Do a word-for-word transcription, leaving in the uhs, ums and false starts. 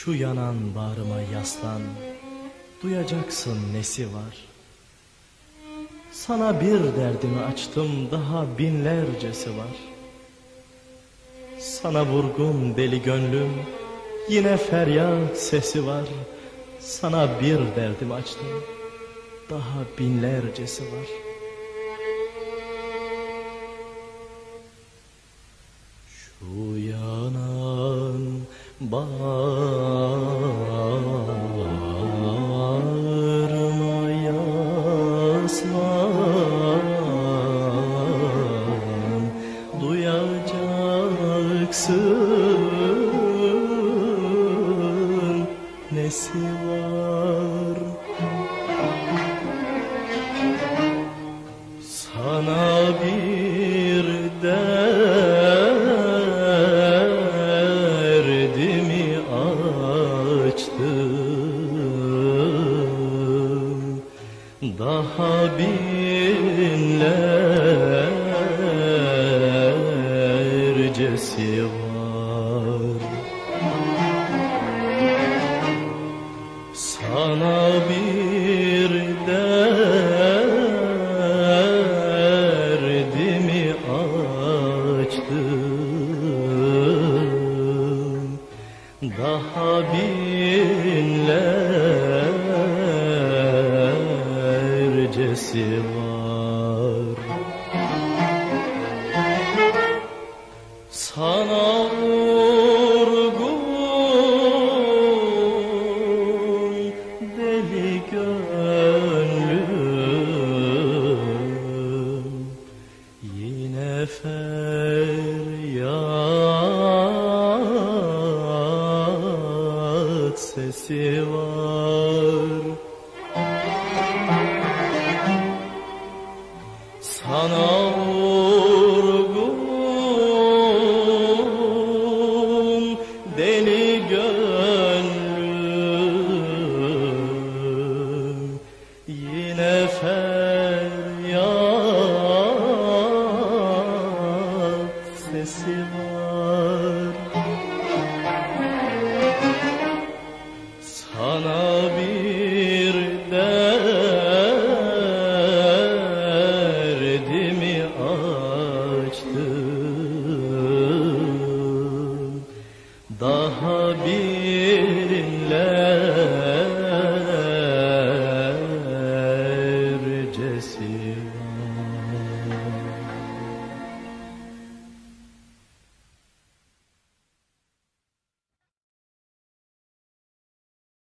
Şu yanan bağrıma yaslan, duyacaksın nesi var. Sana bir derdimi açtım, daha binlercesi var. Sana vurgun deli gönlüm, yine feryat sesi var. Sana bir derdimi açtım, daha binlercesi var. Şu yanan bağrıma yaslan, duyacaksın nesi var. Sana bir derdimi açtım, daha binlercesi var. Sana bir derdimi açtım, daha binlercesi var. Sana vurgun deli gönlüm, yine feryat sesi var. Sana vurgun deli gönlüm, yine feryat sesi var.